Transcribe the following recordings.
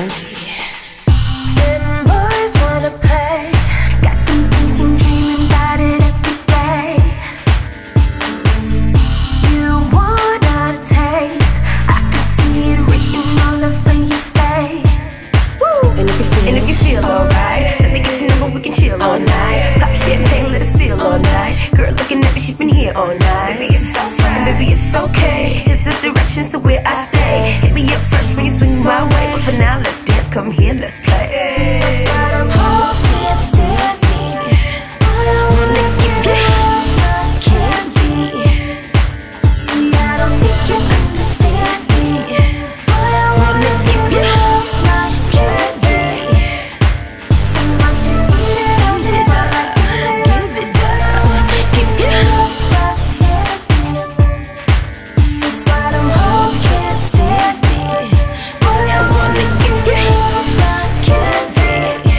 DMV. Them boys wanna play, got them thinking, dreaming about it every day. You wanna taste, I can see it written all over your face. Woo! And if you feel alright, let me get your number, we can chill all night. Pop champagne, let it spill all night. Girl looking at me, she's been here all night. Baby, it's alright, baby, it's okay. Here's the directions to where I stay. Hit me up fresh when you swing my way. But for now, let's dance, come here, let's play. That's why them hoes can't stand me. Boy, I wanna get up like candy. See, I don't think you understand me. Boy, I wanna get up like candy. And watch you eat it up, give it up. Give it up like candy. That's why them hoes can't stand me. Boy, I wanna get up like candy.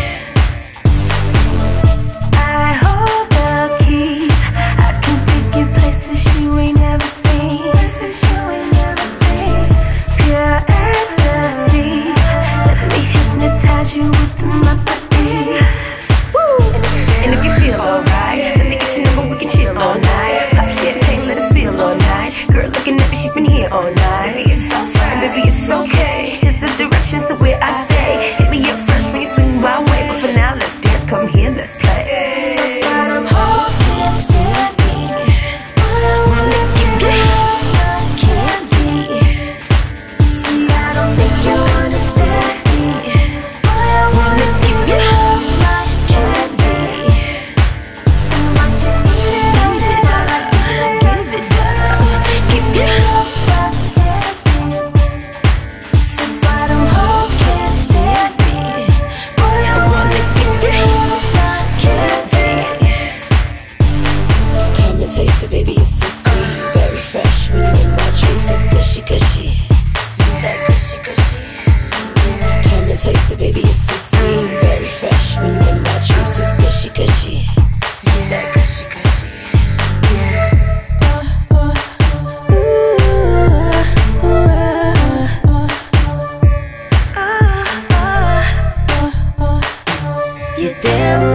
I hold the key. I can take you places you ain't never seen. Places you ain't never seen. Pure ecstasy. Let me hypnotize you with my body. Woo! And if you feel alright, let me get your number, we can chill all night. Pop champagne, let it spill all night. Girl looking at me, she been here all night. Baby, it's alright, baby, it's okay. Here's the directions to where I stay. Hit me up fresh when you swing my way. But for now, let's dance, come here, let's play. That's why them hoes can't stand me. Boy, I wanna get up like candy. See, I don't think you understand me. Boy, I wanna get up like candy. And watch you eat it up, give it up, give it up, give it up like candy. That's why them hoes can't stand me. Boy, I wanna get up like candy. Come and taste it, baby, it's so sweet. Very fresh when you in my trees, it's gushy, gushy. That cushy, cushy. Come and taste it, baby, it's so sweet. Very fresh when you in my trees, it's gushy, gushy. That cushy, cushy. You damn